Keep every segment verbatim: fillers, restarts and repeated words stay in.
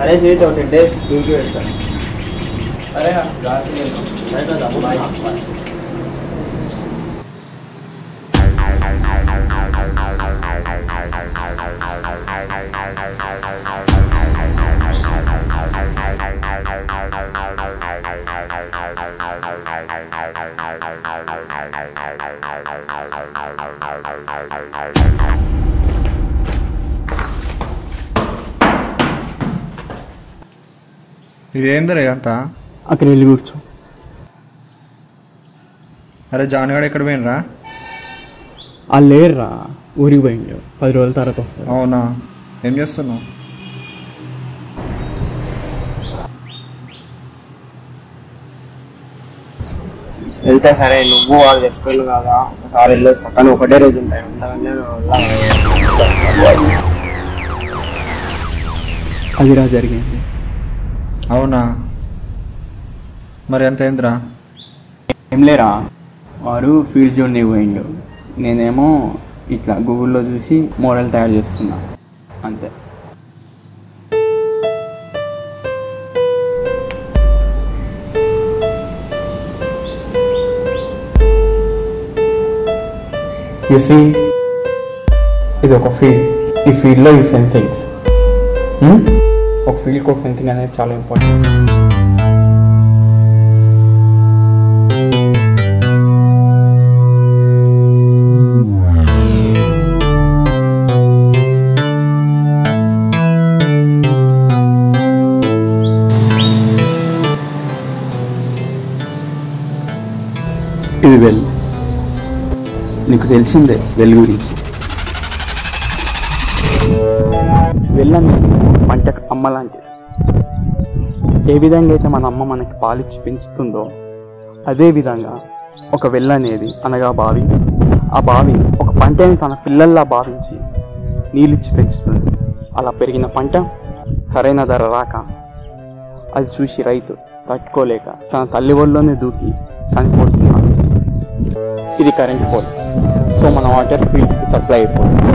అరే సుజిత్ ఒక ten days టూర్కి వేస్తాను. సరే జాగ్రత్త. సరే కదా బాయ్. ఇదేందరే అంతా? అక్కడ వెళ్ళి కూర్చో. అరే జాన్గాడు ఎక్కడ పోయినరా? ఆ లేరురా, ఊరికి పోయిండు. పది రోజుల తర్వాత వస్తారు. అవునా? ఏం చేస్తున్నావు? వెళ్తే సరే, నువ్వు వాళ్ళు చెప్తాను కదా ఒకసారి వెళ్ళొస్తా, కానీ ఒకటే రోజు ఉంటాయి. అంతకన్నా అదిరా జరిగింది. అవునా? మరి ఎంత అయిందిరా? ఏం లేరా, వారు ఫీల్డ్ జోన్ పోయిండు, నేనేమో ఇట్లా గూగుల్లో చూసి మోడల్ తయారు చేస్తున్నా అంతే. యు సీ, ఇది ఒక ఫీల్డ్. ఈ ఫీల్డ్లో ఈ ఫెన్సింగ్స్, ఒక ఫీల్డ్కి ఒక ఫెన్సింగ్ అనేది చాలా ఇంపార్టెంట్. ఇది వెల్, నీకు తెలిసిందే వెల్ గురించి. వెళ్ళని పంటకు అమ్మ లాంటిది. ఏ విధంగా అయితే మన అమ్మ మనకి పాలిచ్చి పెంచుతుందో అదేవిధంగా ఒక వెల్ అనేది అనగా బావి, ఆ బావిని ఒక పంటని తన పిల్లల్లా భావించి నీళ్ళిచ్చి పెంచుతుంది. అలా పెరిగిన పంట సరైన ధర రాక అది చూసి రైతు తట్టుకోలేక తన తల్లి ఒళ్ళోనే దూకి చనిపోతున్నాడు. ఇది కరెంట్ పోల్. సో మన వాటర్ ఫీల్డ్కి సప్లై అయిపోతుంది.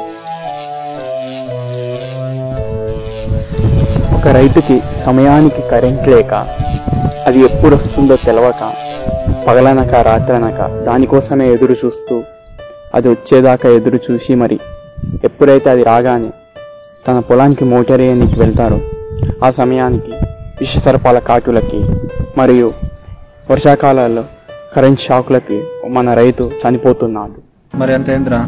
ఒక రైతుకి సమయానికి కరెంట్ లేక అది ఎప్పుడు వస్తుందో తెలవక పగలనక రాత్రనక దానికోసమే ఎదురు చూస్తూ అది వచ్చేదాకా ఎదురు చూసి మరి ఎప్పుడైతే అది రాగానే తన పొలానికి మోటార్ వేయడానికి వెళ్తారో ఆ సమయానికి విషసర్పాల కాటులకి మరియు వర్షాకాలాల్లో కరెంట్ షాక్లకి మన రైతు చనిపోతున్నాడు. మరి ఎంత అయిందిరా?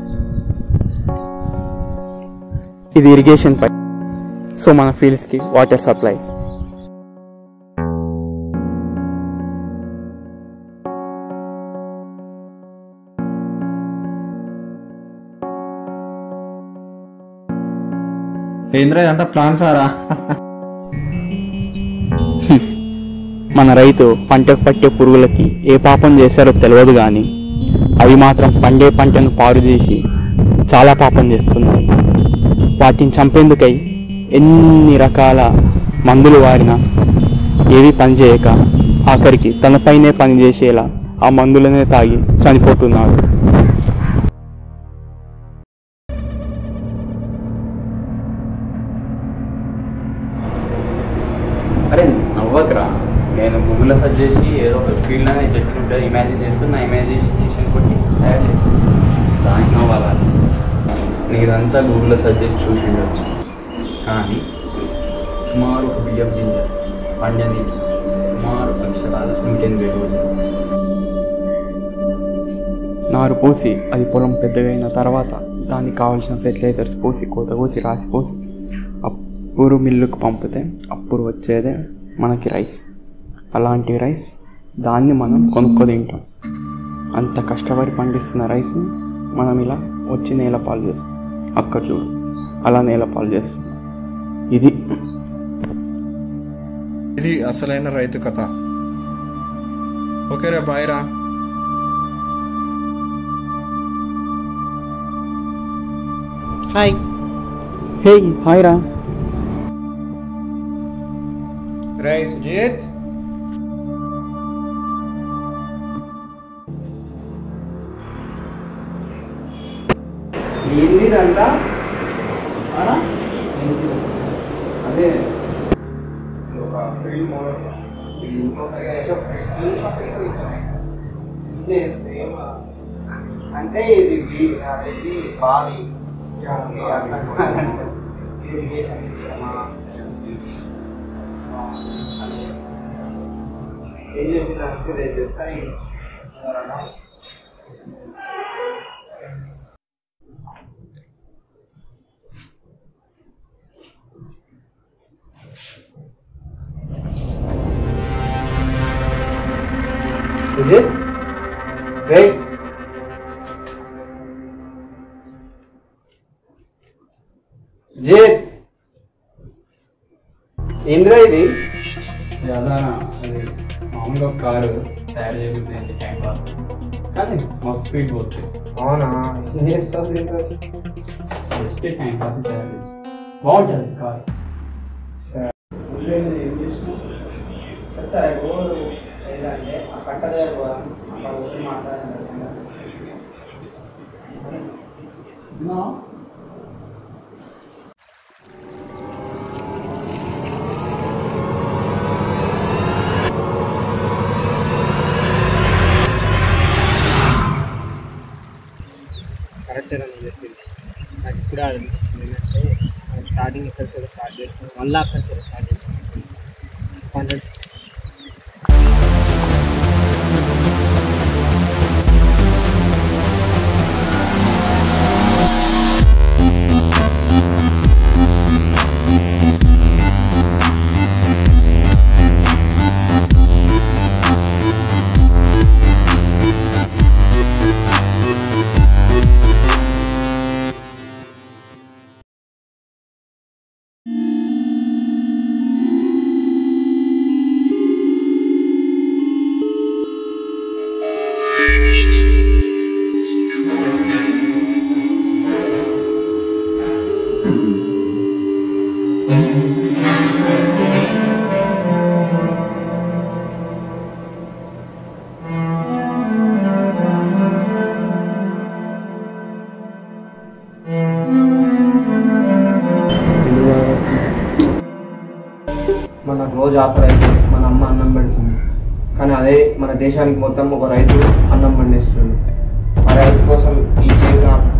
ఇది ఇరిగేషన్ పైప్. సో మన ఫీల్డ్స్కి వాటర్ సప్లై. ఏంద్రా అంతా ప్లాన్ సారా? మన రైతు పంటకు పట్టే పురుగులకి ఏ పాపం చేశారో తెలియదు కానీ అవి మాత్రం పండే పంటను పాడు చేసి చాలా పాపం చేస్తున్నాయి. వాటిని చంపేందుకై ఎన్ని రకాల మందులు వాడినా ఏవి పనిచేయక ఆఖరికి తనపైనే పనిచేసేలా ఆ మందులనే తాగి చనిపోతున్నాడు. అరే నవ్వకరా, నేను గూగుల్లో సెర్చ్ చేసి ఏదో ఒక ఫీల్డ్ అనేది ఎట్లా ఉంటుంది ఇమాజిన్ చేసుకుని నా ఇమాజినేషన్ కొట్టి తయారు చేసి దానికి నవ్వాలి. నీదంతా గూగుల్లో సెర్చ్ చేసి చూసి ఉండొచ్చు, కానీ సుమారు ఒక బియ్యం గింజ పండని సుమారు అక్షరాలు నూటెనిమిది రోజులు నారు పోసి అది పొలం పెద్దగైన తర్వాత దానికి కావాల్సిన ఫెర్టిలైజర్స్ పోసి కోత కోసి రాసి పోసి అప్పుడు మిల్లుకు పంపితే అప్పుడు వచ్చేదే మనకి రైస్. అలాంటి రైస్ దాన్ని మనం కొనుక్కో తింటాం. అంత కష్టపడి పండిస్తున్న రైస్ మనం ఇలా వచ్చి నేల పాలు చేస్తాం. అక్కడ చూడు అలా నేల పాలు చేస్తాం. ఇది ఇది అసలైన రైతు కథ. ఓకేరా, బాయ్ రా. హాయ్. హే హాయ్ రా. రే సుజిత్, ఏంటి ఇదంతా? అదే అంటే ఇది ఇది బావి ఏం చేసిందంటే రేపు చేస్తాను సుజిత్ రే సుజిత్ ఏంద్రా ఇది అదా అది మామూలుగా కారు తయారు చేయబోతుంది టైం పాస్ కానీ మస్తు స్పీడ్ పోతుంది. అవునా ఏం చేస్తావు జస్ట్ టైం పాస్ తయారు చేసి బాగుంటుంది కారు. ఏం చేసినావు చెప్తారా రోజు ఏంటంటే ఆ కట్ట దగ్గర పోదాం అక్కడ వచ్చి మాట్లాడాలి కరెక్టే నేను చెప్పింది. నాకు ఇప్పుడే అనిపించింది ఏంటంటే స్టార్టింగ్ ఎక్కడికి స్టార్ట్ చేస్తాను వన్ లాక్ అక్కడికి స్టార్ట్ చేస్తాను హండ్రెడ్ మనకు రోజు ఆకలి అయితే మన అమ్మ అన్నం పెడుతుంది, కానీ అదే మన దేశానికి మొత్తం ఒక రైతు అన్నం పండిస్తుంది. ఆ రైతు కోసం ఈ చేసిన